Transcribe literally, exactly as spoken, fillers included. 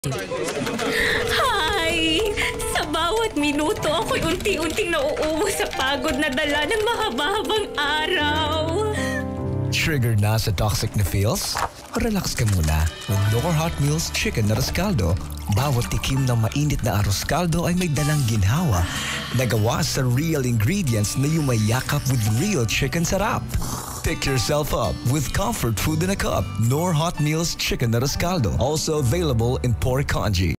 Hi! Sa bawat minuto ako'y unti-unting nauuwi sa pagod na dala ng mahaba-habang araw. Triggered na sa toxic na feels? Relax ka muna. With Nor Hot Meals Chicken na Rascaldo, bawat tikim ng mainit na arroz caldo ay may dalang ginhawa. Nagawa sa real ingredients na yumayakap with real chicken sarap. Pick yourself up with comfort food in a cup. Nor Hot Meals Chicken na Rascaldo. Also available in pork congee.